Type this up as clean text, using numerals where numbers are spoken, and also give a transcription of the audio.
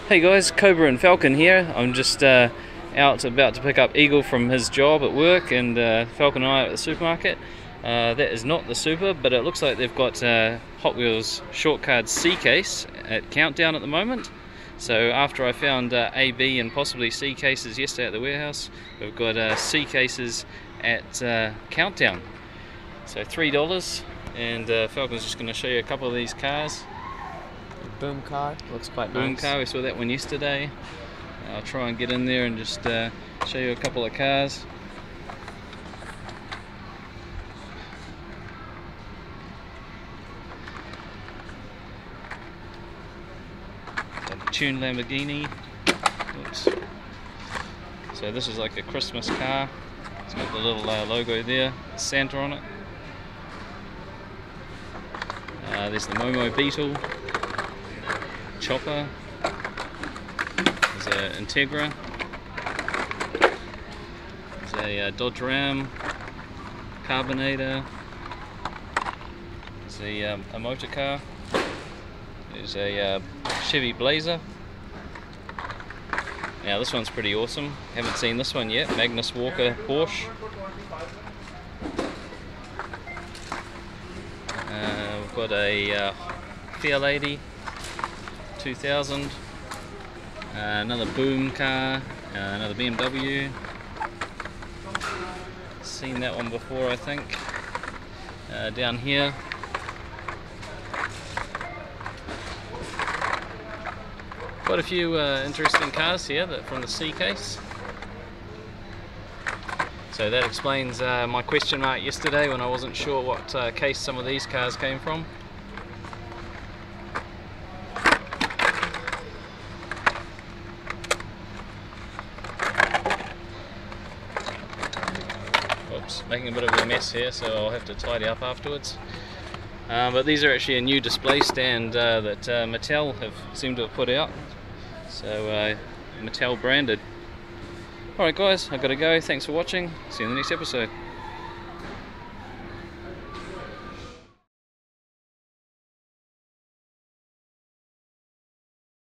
Hey guys, Cobra and Falcon here. I'm just out about to pick up Eagle from his job at work, and Falcon and I are at the supermarket. That is not the super, but it looks like they've got Hot Wheels short card C case at Countdown at the moment. So after I found A, B and possibly C cases yesterday at the warehouse, we've got C cases at Countdown. So $3, and Falcon's just going to show you a couple of these cars. Boom car, looks quite nice. Boom car, we saw that one yesterday. I'll try and get in there and just show you a couple of cars. A tuned Lamborghini. Oops. So this is like a Christmas car. It's got the little logo there, Santa on it. There's the Momo Beetle. Chopper, there's an Integra, there's a Dodge Ram, Carbonator, there's a motor car, there's a Chevy Blazer. Now this one's pretty awesome, haven't seen this one yet, Magnus Walker Porsche. We've got a Fair Lady 2000, another Boom car, another BMW. Seen that one before, I think. Down here, quite a few interesting cars here from the C case. So that explains my question mark yesterday when I wasn't sure what case some of these cars came from. Making a bit of a mess here, so I'll have to tidy up afterwards. But these are actually a new display stand that Mattel seemed to have put out. So Mattel branded. Alright guys, I've got to go. Thanks for watching. See you in the next episode.